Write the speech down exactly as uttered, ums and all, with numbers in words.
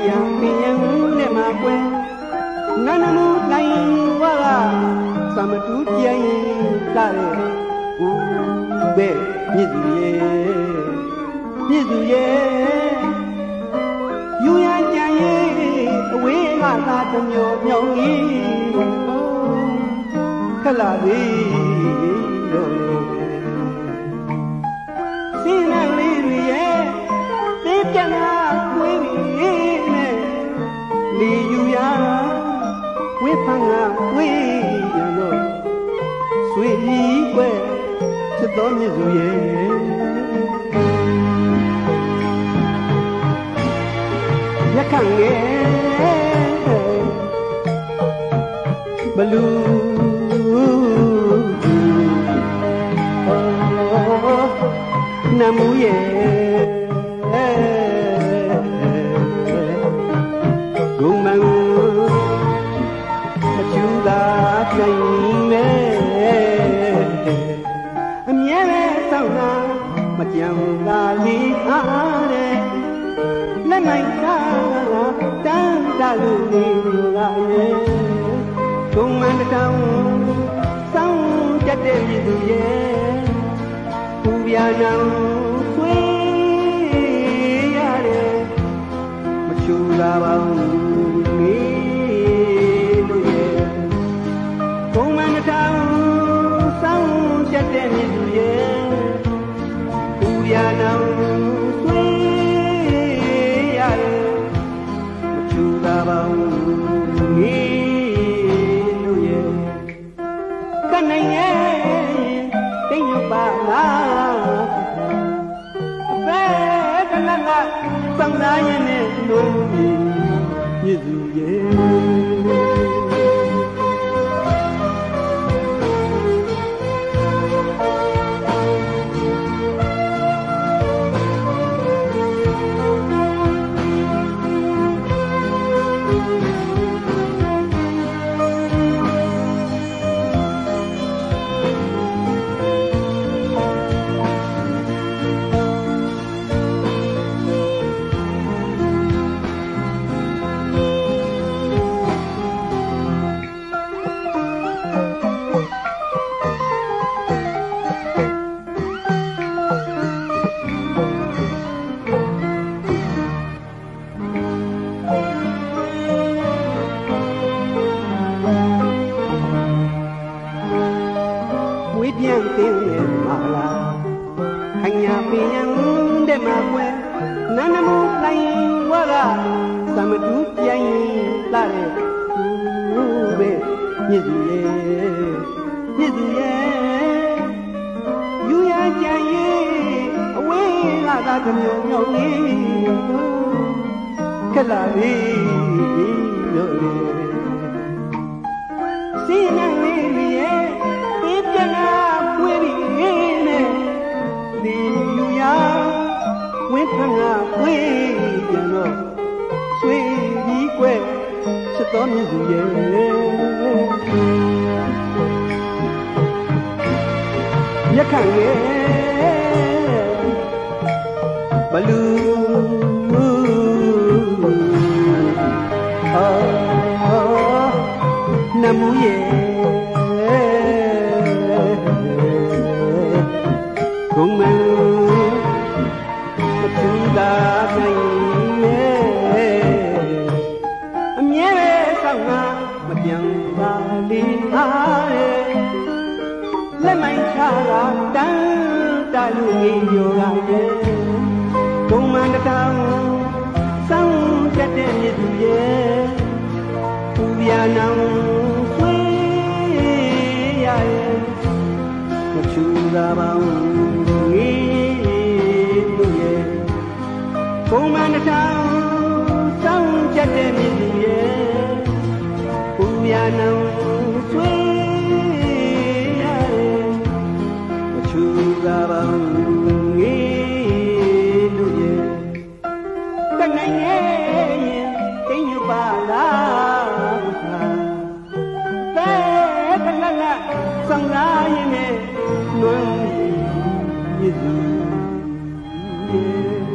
ညာပင်ရန်နဲ့မှာကွယ်နန္ဒမူလိုက်ဝါကသမတူပြိုင်လာတဲ့ဦးပဲမြစ်သူရဲ့မြစ်သူရဲ့ယူရကြရဲ့အဝေးကသာတမျိုးမြောင်ကြီးခလာသေးတော့စင်းနဲ့လေးတွေရဲ့သေးပြတ်လာကွေးပြီးနဲ့လီယူရဝေးဖန်ကဝေးရတော့ဆွေကြီးကွယ်ချစ်တော်မြတ်စွာရဲ့ရခန့်ငယ်ဘလူနမူရဲ့ဂုံမန်မချူသာနိုင်မဲ့အမြဲပဲစောင့်လာမပြောင်းလာလီအားတဲ့လက်နိုင်တာတန်းတလူလေးကရဲ့ဂုံမန်တောင်စောင့်ကြတဲ့မြည်သူရဲ့ပူပြာနောင်ဆွေးရတယ်မချူလာပါဘူးနေလို့ရဲ့ဂုံမန်တောင်စောင့်ကြတဲ့မြည်သူရဲ့ပူပြာနောင်ဆွေးရတယ်မချူလာပါဘူးနေလို့ရဲ့ကနိုင်ရဲ့တိတ်ညပါလားဘယ်ကနကစံသားရင်နဲ့လို့မြည်သူရဲ့ပြန်တင်နေမှာလားခညာပင်ရန်တဲ့မှာကွယ်နန္ဒမူလိုက်ဝါကသမတူပြိုင်လာတဲ့ဦးပဲမြစ်သူရဲ့မြစ်သူရဲ့ယူရကြရဲ့အဝေးကသာကမျိုးမျိုးလေးခလာလေးလို့လေစီနန်းလေးရဲ့ပြေးပြန်လာပွေးပြီးနဲ့ဒီယူရဝင်းဖန်ကပွေးပြန်တော့ဆွေကြီးကွယ်ချစ်တော်မြတ်သူရဲ့ရခန့်ရဲ့ဘလူအာနမူရဲ့ဂုံမန်မချူသာနိုင်ရဲ့အမြဲပဲဆောင်ငါမပြောင်းပါလေအားရဲ့လက်မိုင်းချတာတန်းတလူကြီးရောကရဲ့ဂုံမန်တောင်စောင်းကြတဲ့မြစ်သူရဲ့ပူပြာနောင်ဆွေးရရဲ့မချူသာပါဘူးငေးလို့ရဲ့ဂုံမန်တောင်စောင်းကြတဲ့မြစ်သူရဲ့ပူပြာနောင်ဆွေးရရဲ့မချူသာပါဘူးငေးလို့ရဲ့တနိုင်ရဲ့တိတ်ညပါလားဘယ်ကနကစံသားရင်နဲ့လွန်ရည်ရည်